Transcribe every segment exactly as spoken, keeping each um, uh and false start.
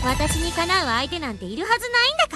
私にかなう相手なんているはずないんだから。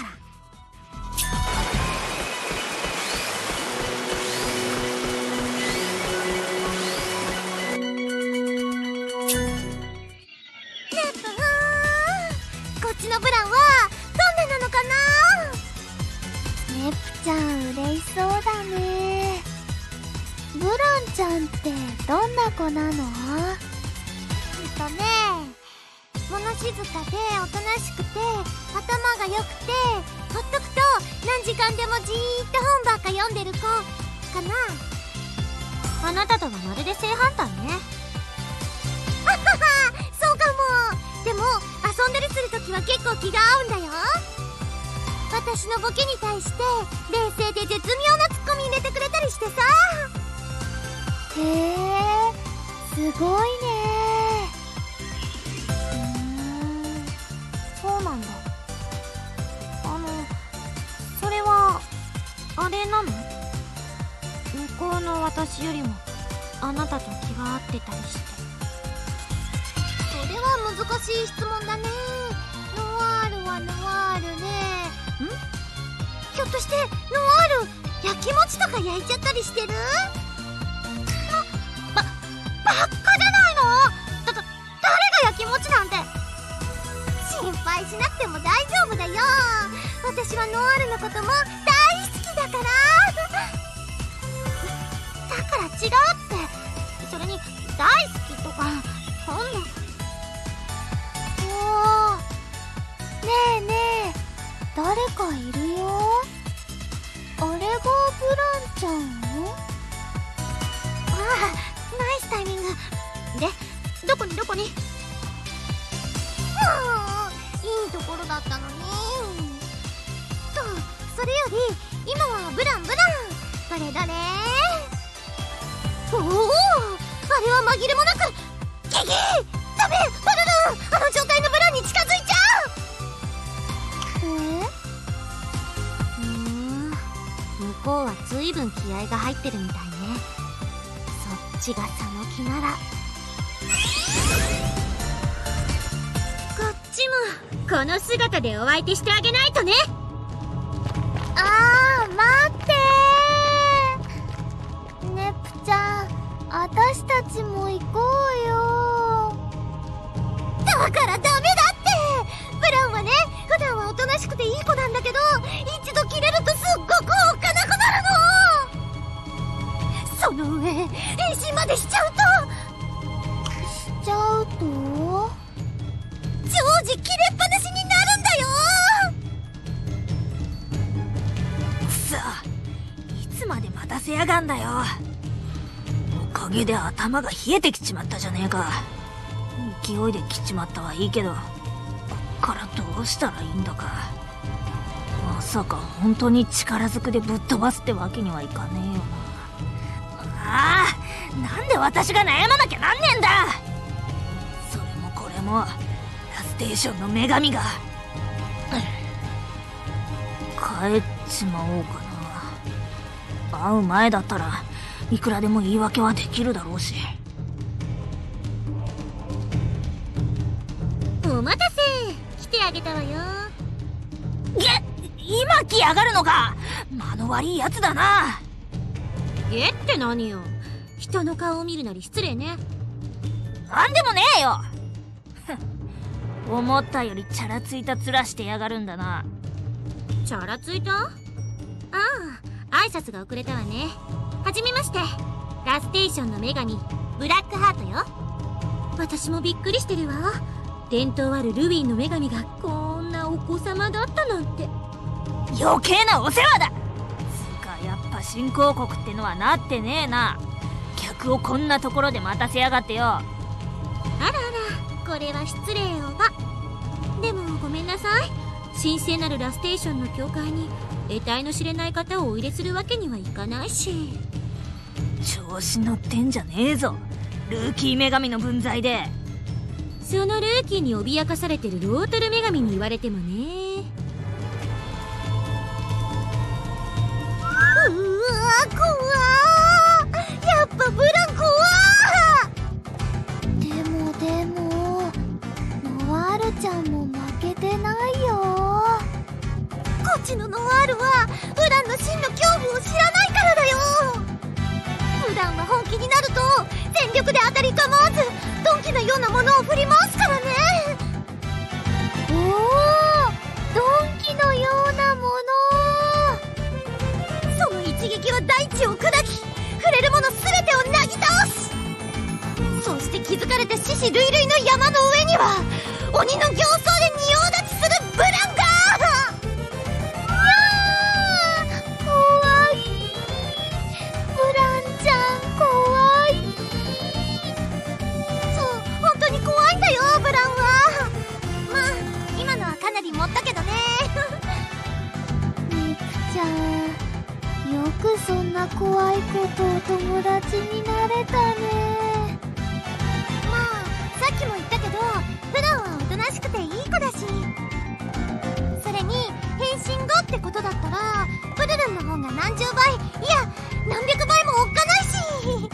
こっちのブランはどんななのかな。 ネプちゃん嬉しそうだね。ブランちゃんってどんな子なの？ えっとね、物静かでおとなしくて頭が良くて、ほっとくと何時間でもじーっと本ばっか読んでる子かな。 あなたとはまるで正反対ね。 あはは、そうかも。でも遊んだりするときは結構気が合うんだよ。私のボケに対して冷静で絶妙なツッコミ入れてくれたりしてさ。 へえ、すごいね。 うーん、そうなんだ。あのそれはあれなの？向こうの私よりもあなたと気が合ってたりして。 それは難しい質問だね。ノワールはノワールで、ん？ひょっとしてノワール焼き餅とか焼いちゃったりしてる？ば、ばっかじゃないの？だ、だ、誰が焼き餅なんて。心配しなくても大丈夫だよ。私はノワールのことも大好きだから。だから違うって。それに大好きとかそんな。 おー、ねえねえ、誰かいるよ。あれがブランちゃん？ ああ、ナイスタイミングで、どこにどこに。もういいところだったのに。と、それより今はブランブラン、どれどれ。おお、あれは紛れもなく。ゲゲー、ダメ、バルルン、あの状態のブランに近づいちゃう。 え？ ふーん、向こうは随分気合が入ってるみたいね。そっちがその気ならこっちもこの姿でお相手してあげないとね。 あー、待ってー。ネプちゃん、私たちも行こうよ。 だからダメだって。ブランはね、普段はおとなしくていい子なんだけど、一度キレるとすっごくおっかなくなるの。その上変身までしちゃうとしちゃうと？ 常時キレっぱなしになるんだよ。 くそ、いつまで待たせやがんだよ。おかげで頭が冷えてきちまったじゃねえか。勢いで来ちまったはいいけど、こっからどうしたらいいんだか。まさか本当に力ずくでぶっ飛ばすってわけにはいかねえよな。ああ、なんで私が悩まなきゃなんねえんだ。それもこれもラステーションの女神が。帰っちまおうかな。会う前だったらいくらでも言い訳はできるだろうし。 お待たせ、来てあげたわよ。 げ、今来やがるのか。間の悪いやつだな。 えって何よ、人の顔を見るなり失礼ね。 なんでもねえよ。思ったよりチャラついた面してやがるんだな。 チャラついた？ああ、挨拶が遅れたわね。はじめまして、ラステーションの女神ブラックハートよ。私もびっくりしてるわ。伝統あるルビーの女神がこんなお子様だったなんて。 余計なお世話だ。つかやっぱ新興国ってのはなってねえな。客をこんなところで待たせやがってよ。 あらあら、これは失礼をば。でもごめんなさい、神聖なるラステーションの教会に得体の知れない方をお入れするわけにはいかないし。 調子乗ってんじゃねえぞ、ルーキー女神の分際で。 そのルーキーに脅かされてるロートル女神に言われてもね。 うわー、怖ー。やっぱブラン怖ー。 でもでもノワールちゃんも負けててないよ。 こっちのノワールはウランの真の恐怖を知らないからだよ。ウランは本気になると全力で当たり構わず鈍器のようなものを振り回すからね。 おお、鈍器のようなもの。 その一撃は大地を砕き、触れるもの全てをなぎ倒す。そして気づかれた獅子類類の山の上には鬼の形相で仁王立ちするブランが。持ったけどね。 ミクちゃん、よくそんな怖い子とお友達になれたね。 まあさっきも言ったけどプランはおとなしくていい子だし、それに変身後ってことだったらプルルンの方が何十倍、いや何百倍もおっかないし。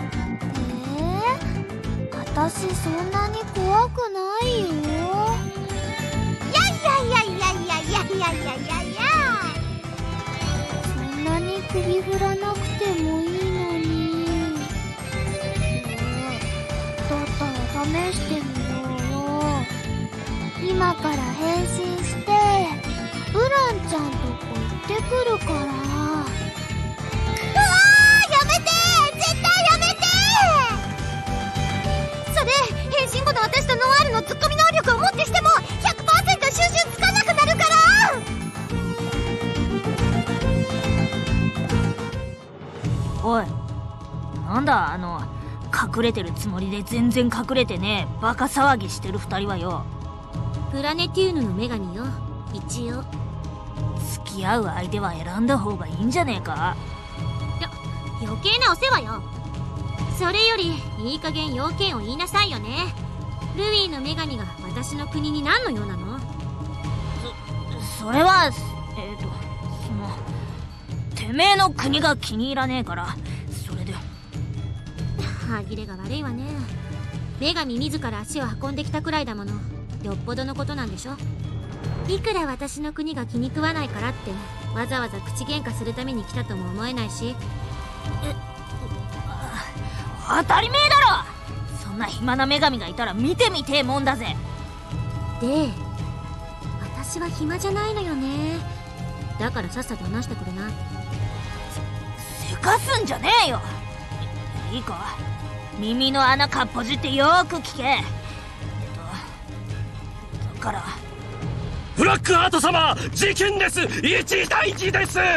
えー、私そんなに怖くないよ。 いやいやいやいやいやいやいやいやいや、 そんなに首振らなくてもいいのに。だったら試してみようよ。今から変身してブランちゃんとこ行ってくるから。 うわー、やめて、絶対やめて。それ変身後の私とノワールのツッコミ能力をもってしても ひゃくパーセント 収集つかなくなるから。 おい、なんだあの隠れてるつもりで全然隠れてねえバカ騒ぎしてる二人はよ。 プラネテューヌの女神よ、一応。 付き合う相手は選んだ方がいいんじゃねえか。 よ余計なお世話よ。それよりいい加減要件を言いなさいよね。ルイーの女神が私の国に何の用なの？ そそれはえっとそのてめえの国が気に入らねえから、それで。 歯切れが悪いわね。女神自ら足を運んできたくらいだもの。よっぽどのことなんでしょ。いくら私の国が気に食わないからってわざわざ口喧嘩するために来たとも思えないし。 え当たり前だろ。そんな暇な女神がいたら見てみてえもんだぜ。 で私は暇じゃないのよね。だからさっさと話してくれない？ せかすんじゃねえよ。いいか、耳の穴かっぽじってよーく聞け。えっとだからブラックハート様、事件です。一大事です。は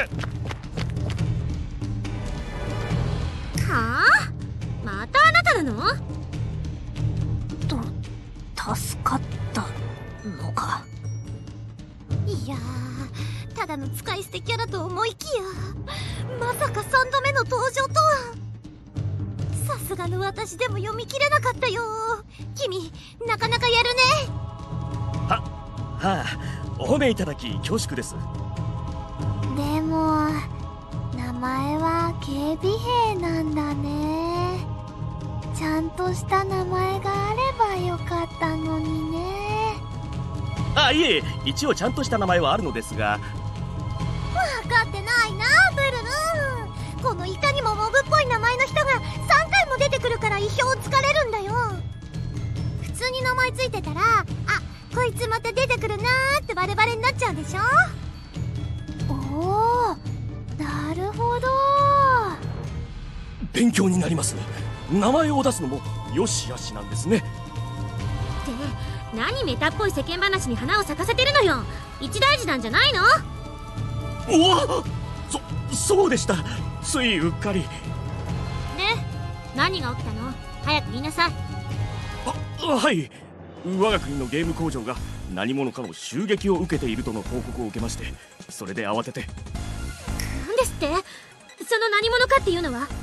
あ？またあなたなの？ と助かったのか。 いやー、ただの使い捨てキャラと思いきやまさかさんどめの登場とは。さすがの私でも読み切れなかったよ。君なかなかやるね。 ははあ、お褒めいただき恐縮です。 でも名前は警備兵なんだね。ちゃんとした名前があればよかったのにね。 あ、いえ、一応ちゃんとした名前はあるのですが。 分かってないなブルルン。このいかにもモブっぽい名前の人がさんかいも出てくるから意表をつかれるんだよ。普通に名前ついてたら、あ、こいつまた出てくるなーってバレバレになっちゃうでしょ。 おお、なるほど。 勉強になります。名前を出すのもよしよしなんですね。 って何メタっぽい世間話に花を咲かせてるのよ。一大事なんじゃないの？ おわ、そそうでした。ついうっかり。 で何が起きたの？早く言いなさい。 あ、はい。我が国のゲーム工場が何者かの襲撃を受けているとの報告を受けまして、それで慌てて。 なんですって？その何者かっていうのは？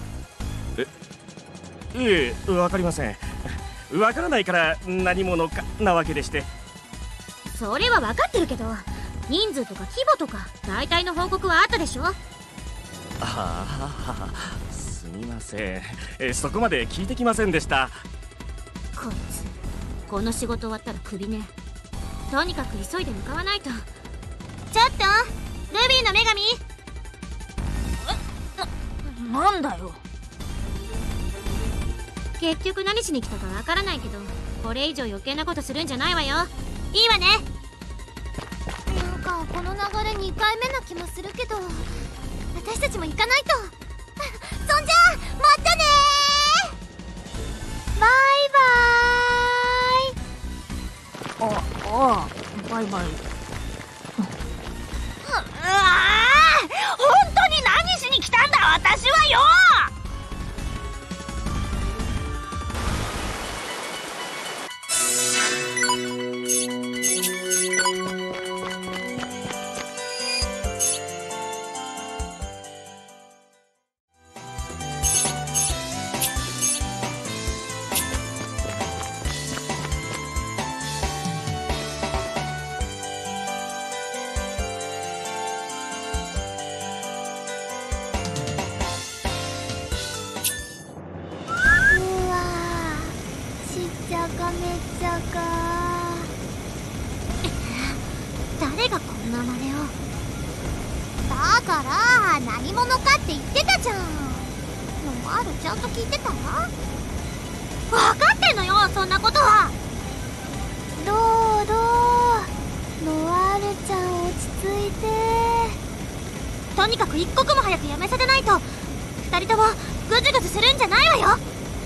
え、いえ、わかりません。わからないから何者かなわけでして。 それは分かってるけど、人数とか規模とか大体の報告はあったでしょ？ ああ、すみません。え、そこまで聞いてきませんでした。 こいつこの仕事終わったらクビね。 とにかく急いで向かわないと。ちょっとルビーの女神。 え、な、なんだよ。 結局何しに来たかわからないけど、これ以上余計なことするんじゃないわよ。いいわね。 なんかこの流れにかいめな気もするけど、私たちも行かないと。そんじゃまたねー。 バイバあ、ああ、バイバイ。ううわあ、本当に何しに来たんだ私はよ。 誰がこんな真似を。だから何者かって言ってたじゃん。ノワールちゃんと聞いてた？ 分かってんのよそんなことは。 どうどう、ノワールちゃん落ち着いて。 とにかく一刻も早くやめさせないと二人ともグズグズするんじゃないわよ。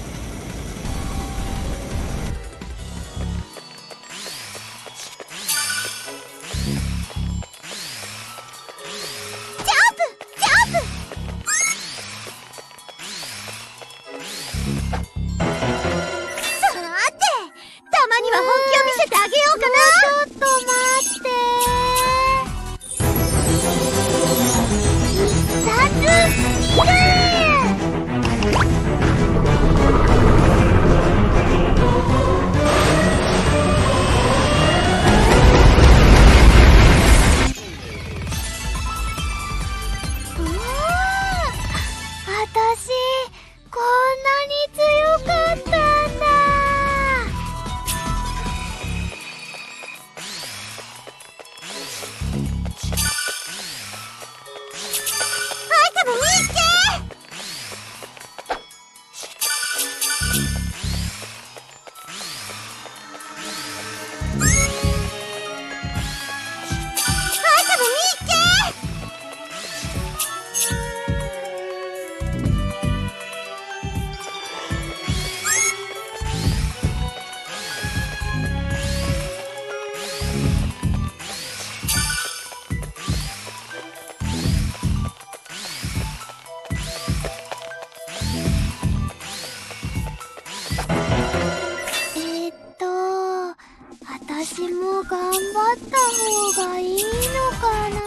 私も頑張った方がいいのかな。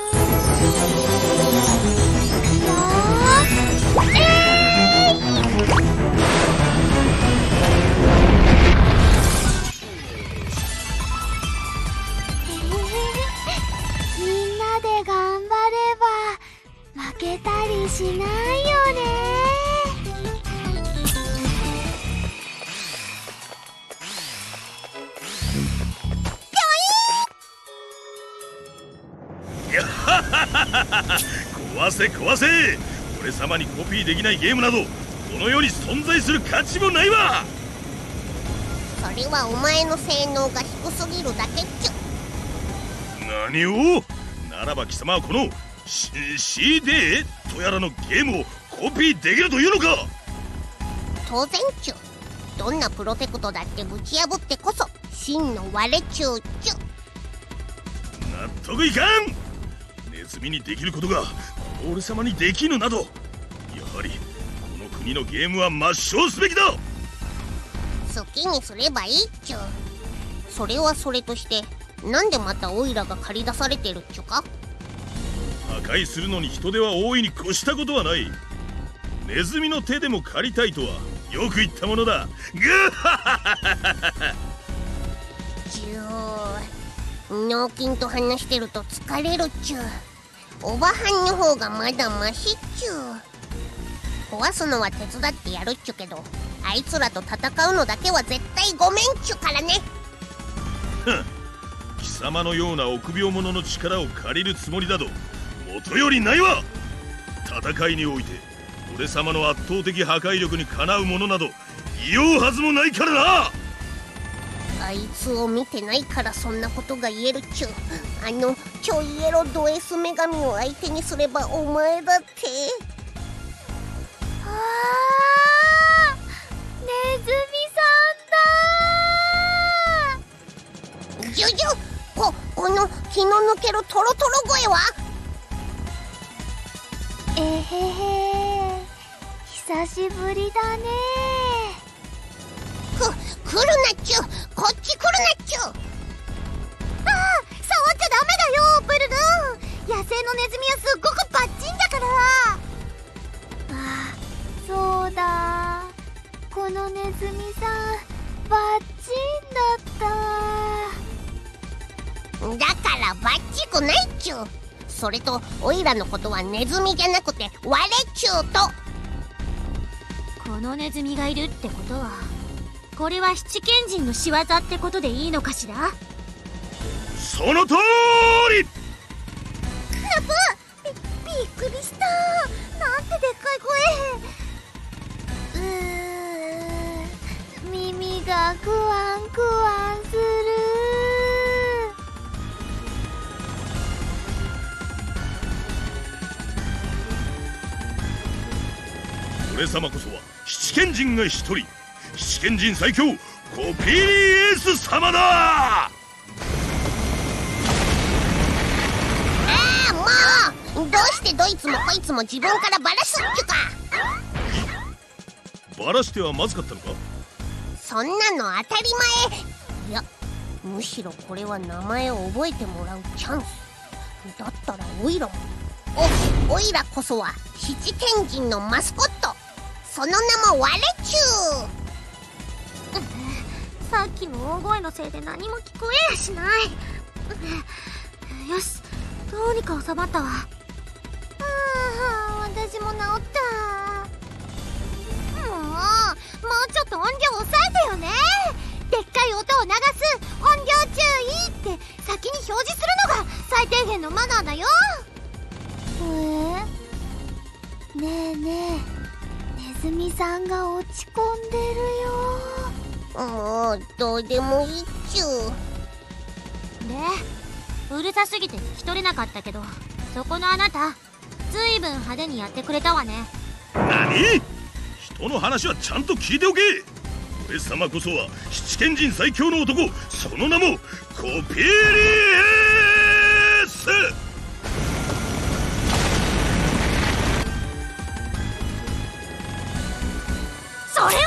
やーえーいみんなで頑張れば負けたりしないよね。 壊せ壊せ。俺様にコピーできないゲームなどこの世に存在する価値もないわ。 それはお前の性能が低すぎるだけっちゅ。 何を。ならば貴様はこの シーディー とやらのゲームをコピーできるというのか。 当然っちゅ。どんなプロテクトだってぶち破ってこそ真の我っちゅうっちゅ。 納得いかん。ネズミにできることが俺様にできぬなど、やはりこの国のゲームは抹消すべきだ。 好きにすればいいっちゅ。それはそれとしてなんでまたオイラが借り出されてるっちゅか。 破壊するのに人手は大いに越したことはない。ネズミの手でも借りたいとはよく言ったものだ。グッハハハハ。 じゅー、脳筋と話してると疲れるっちゅ。おばはんの方がまだマシっちゅ。壊すのは手伝ってやるっちゅけど、あいつらと戦うのだけは絶対ごめんっちゅからね。 ふん、貴様のような臆病者の力を借りるつもりなどもとよりないわ。戦いにおいて俺様の圧倒的破壊力にかなうものなどいようはずもないからな。 あいつを見てないからそんなことが言えるっちゅう。あのちょいエロド S 女神を相手にすればお前だって。 あー、ネズミさんだー。 ジュジュ、ここの気の抜けるトロトロ声は。 えへへ、久しぶりだねく来るなっちゅう、こっち来るなっちゅう。ああ、触っちゃダメだよプルルン。野生のネズミはすっごくバッチンだから。 あ、そうだ、このネズミさんバッチンだった。 だからバッチくないっちゅう。それとオイラのことはネズミじゃなくてワレっちゅうと。 このネズミがいるってことは、これは七賢人の仕業ってことでいいのかしら。 その通り。 クラブ、びびっくりした。なんてでっかいうー、耳がクワンクワンする。 俺様こそは七賢人が一人、七賢人最強コピーリエース様だ。 ああ、もうどうしてどいつもこいつも自分からバラすっちゅか。 バラしてはまずかったのか。 そんなの当たり前。いや、むしろこれは名前を覚えてもらうチャンスだったら、オイラもおオイラこそは七賢人のマスコット、その名もワレチュー。 さっきの大声のせいで何も聞こえやしない。よし、どうにか収まったわ。 ああ、私も治った。もうもうちょっと音量抑えてよね。でっかい音を流す音量注意って先に表示するのが最低限のマナーだよ。 えー、ねえねえ、ネズミさんが落ち込んでるよ。 もうどうでもいいっちゅう。 で、うるさすぎて聞き取れなかったけど、そこのあなたずいぶん派手にやってくれたわね。 何？人の話はちゃんと聞いておけ。俺様こそは七賢人最強の男、その名もコピーリエース。 それはもういいから。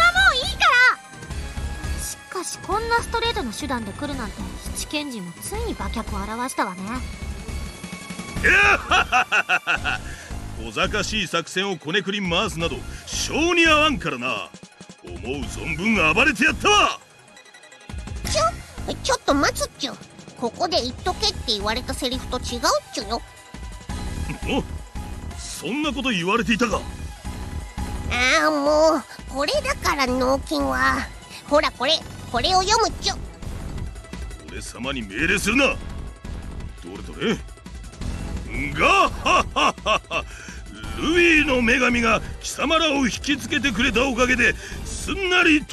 しかしこんなストレートの手段で来るなんて、七賢人もついに馬脚を現したわね。 いやはははは、小賢しい作戦をこねくり回すなど性に合わんからな。思う存分暴れてやったわ。 ちょちょっと待つっちゅう。ここで言っとけって言われたセリフと違うっちゅうよ。 お、そんなこと言われていたか。 ああ、もうこれだから脳筋は。ほらこれこれを読むっちゅ。 俺様に命令するな。どれどれ。がはははは、ルイの女神が貴様らを引きつけてくれたおかげですんなりと。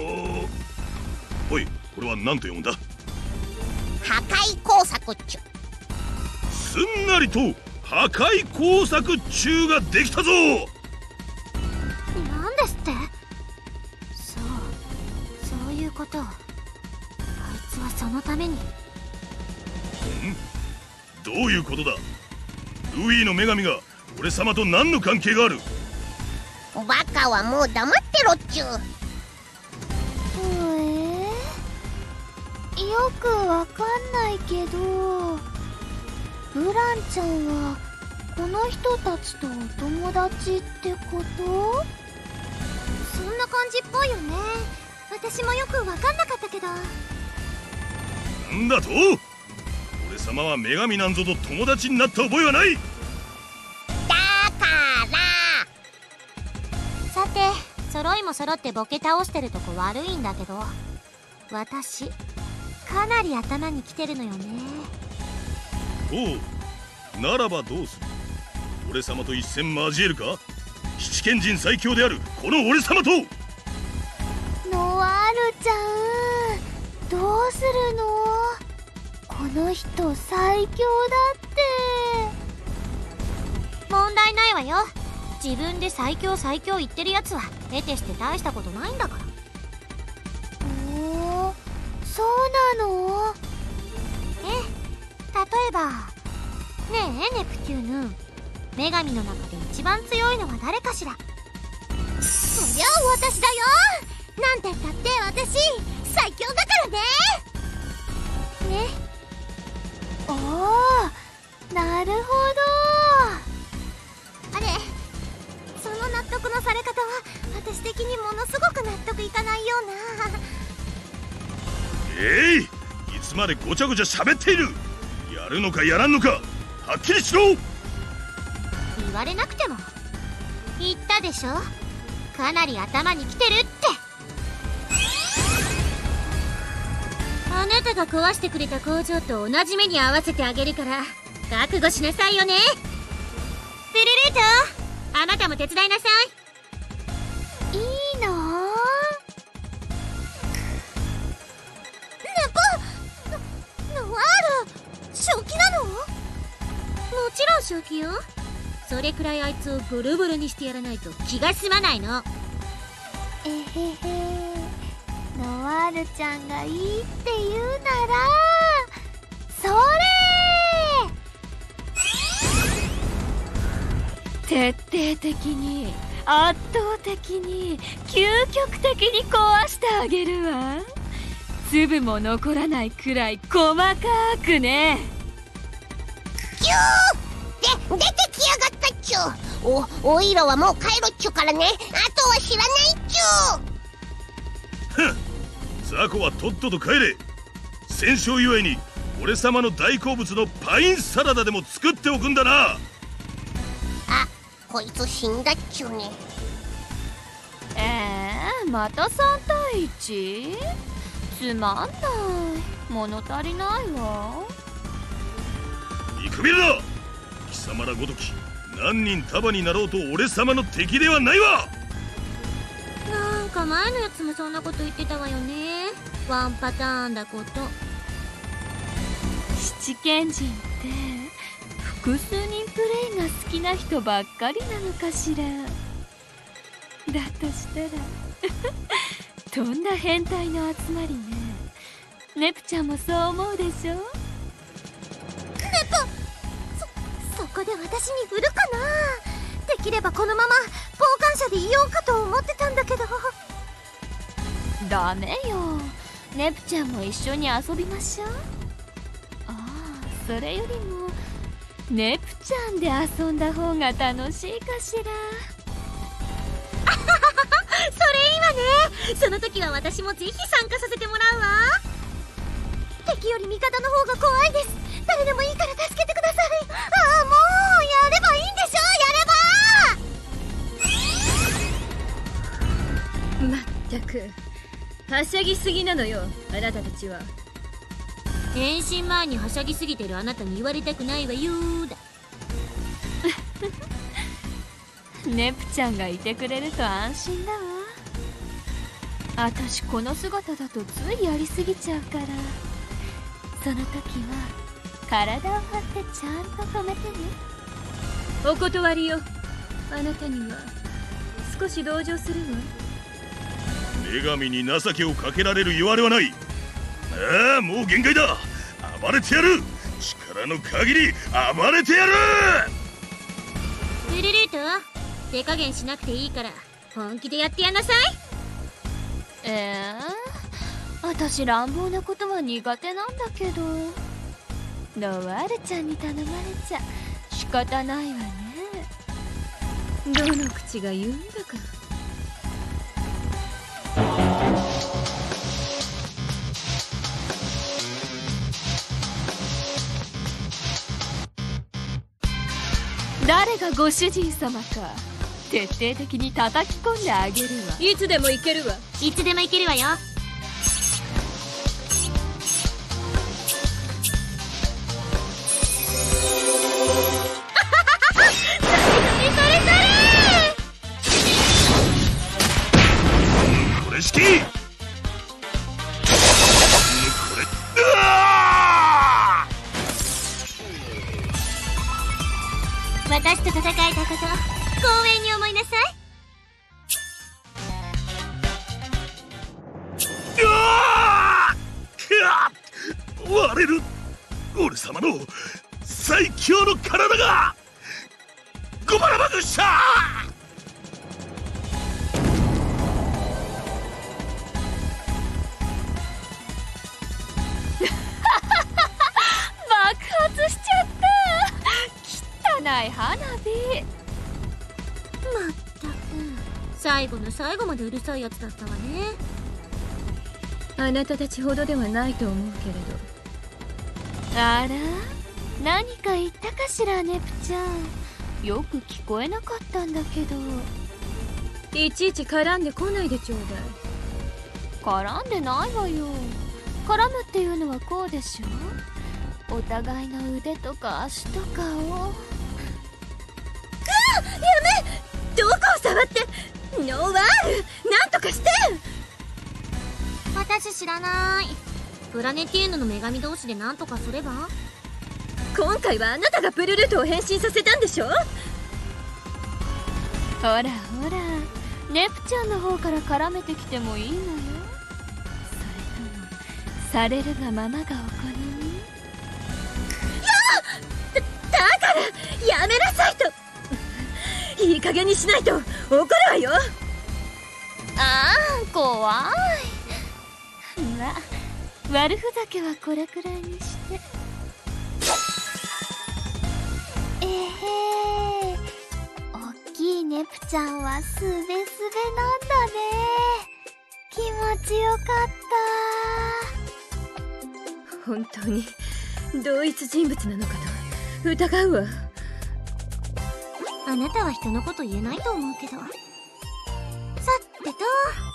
おい、これは何と読むんだ。 破壊工作っちゅ。 すんなりと破壊工作中ができたぞ。 なんですって。そうそういうこと。あいつはそのために。ん？ どういうことだ。ルイの女神が俺様と何の関係がある。 バカはもう黙ってろっちゅう。 えー、よくわかんないけど、ブランちゃんはこの人たちとお友達ってこと？ そんな感じっぽいよね。私もよくわかんなかったけど。 なんだと？俺様は女神なんぞと友達になった覚えはない。 だからさて、揃いも揃ってボケ倒してるとこ悪いんだけど、私かなり頭にきてるのよね。 おう、ならばどうする。俺様と一戦交えるか。七賢人最強であるこの俺様と。 ノワールちゃん、どうするの？この人最強だって。 問題ないわよ。自分で最強最強言ってるやつは得てして大したことないんだから。 おー、そうなの？ ええ、例えばねえネプチューヌ、女神の中で一番強いのは誰かしら。 そりゃあ私だよ。なんてったって私最強だからね。 ね。おー、なるほど。 あれ、その納得のされ方は私的にものすごく納得いかないような。 えい、いつまでごちゃごちゃ喋っている。やるのかやらんのかはっきりしろ。 言われなくても言ったでしょ。かなり頭にきてるって。あなたが壊してくれた工場と同じ目に合わせてあげるから覚悟しなさいよね。ブルルート、あなたも手伝いなさい。 いいの？ ネプ、ノワール、正気なの？ もちろん正気よ。それくらいあいつをボロボロにしてやらないと気が済まないの。 えへへ、ノワールちゃんがいいって言うならそ徹底的に、圧倒的に、究極的に壊してあげるわ。粒も残らないくらい細かくね。 キューで出てきやがったっちゅう。おおいらはもう帰ろっちゅうからね。あとは知らないっちゅう。 ふん、雑魚はとっとと帰れ。戦勝祝いに俺様の大好物のパインサラダでも作っておくんだな。 あ、こいつ死んだっちゅうね。 えー、またさんたいいち？つまんない。物足りないわ。 見くびるな。貴様らごとき何人束になろうと俺様の敵ではないわ。 なんか前のやつもそんなこと言ってたわよね。ワンパターンだこと。 七賢人って複数人プレイが好きな人ばっかりなのかしら。だとしたらとんだ変態の集まりね。ネプちゃんもそう思うでしょ。 ネプ、そ、そこで私に振るかな。できればこのまま傍観者でいようかと思ってたんだけど。 ダメよ。ネプちゃんも一緒に遊びましょう。ああ、それよりもネプちゃんで遊んだ方が楽しいかしら。 それいいわね。その時は私もぜひ参加させてもらうわ。 敵より味方の方が怖いです。誰でもいいから助けてください。ああ、もうやればいいんでしょ。やれば。 まったくはしゃぎすぎなのよ、あなたたちは。 変身前にはしゃぎすぎてるあなたに言われたくないわよーだ。 ネプちゃんがいてくれると安心だわ。あたしこの姿だとついやりすぎちゃうから、その時は体を張ってちゃんと止めてね。 お断りよ。あなたには少し同情するわ。 女神に情けをかけられる言われはない。ああ、もう限界だ。暴れてやる。力の限り暴れてやる。 ブルルート、手加減しなくていいから本気でやってやんなさい。 えー、あたし乱暴なことは苦手なんだけど、ノワールちゃんに頼まれちゃ仕方ないわね。 どの口が言うんだか。 誰がご主人様か徹底的に叩き込んであげるわ。 いつでも行けるわ。 いつでもいけるわよ。 割れる。俺様の最強の体がゴマラバグシャー。 爆発しちゃった。汚い花火。 まったく最後の最後までうるさいやつだったわね。 あなたたちほどではないと思うけれど。あら、何か言ったかしら、ネプちゃん。よく聞こえなかったんだけど。いちいち絡んでこないでちょうだい。絡んでないわよ。絡むっていうのはこうでしょ。お互いの腕とか足とかを。うわっ、やめ、どこを触って。ノーワール、なんとかして。 私知らない。プラネティウムの女神同士で何とかすれば。 今回はあなたがプルルートを変身させたんでしょ。ほらほら、ネプちゃんの方から絡めてきてもいいのよ。それともされるがままがお好み。やっ だ, だからやめなさいと。いい加減にしないと怒るわよ。ああ、怖い。まあ、悪ふざけはこれくらいにして。 えへー、おっきいネプちゃんはすべすべなんだね。気持ちよかった。 本当に同一人物なのかと疑うわ。 あなたは人のこと言えないと思うけど。さてと、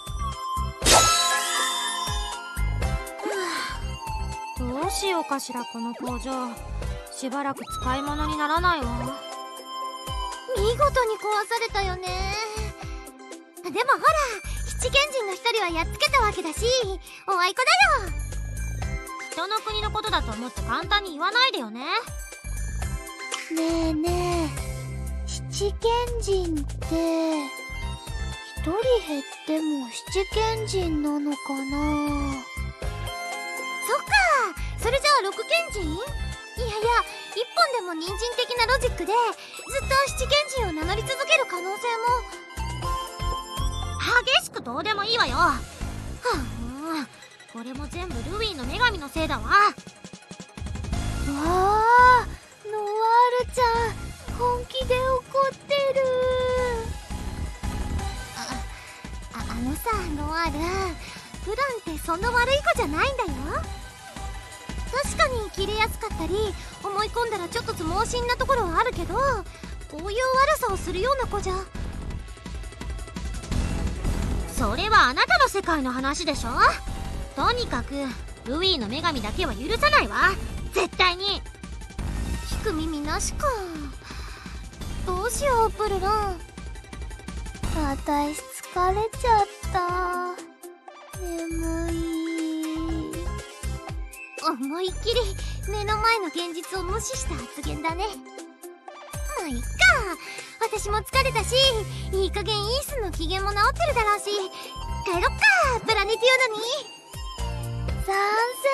どうしようかしら。この工場しばらく使い物にならないわ。 見事に壊されたよね。でもほら、七賢人の一人はやっつけたわけだし、おあいこだよ。 人の国のことだと思って簡単に言わないでよね。 ねえねえ、七賢人って一人減っても七賢人なのかな。 そっか、それじゃあ六賢人？いやいや、一本でも人参的なロジックでずっと七賢人を名乗り続ける可能性も。 激しくどうでもいいわよ。はあ、これも全部ルイーの女神のせいだわ。 わあ、ノワールちゃん本気で怒ってる。 あ、あのさ、ノワール、プランってそんな悪い子じゃないんだよ。確かに切れやすかったり、思い込んだらちょっとつ盲信なところはあるけど、こういう悪さをするような子じゃ。 それはあなたの世界の話でしょ。とにかくルイーの女神だけは許さないわ、絶対に。 聞く耳なしか。どうしよう、プルルン。 私疲れちゃった。眠い。 思いっきり目の前の現実を無視した発言だね。まあいっか、私も疲れたし、いい加減イースの機嫌も治ってるだろうし、帰ろっか、プラネティオドに。 賛成。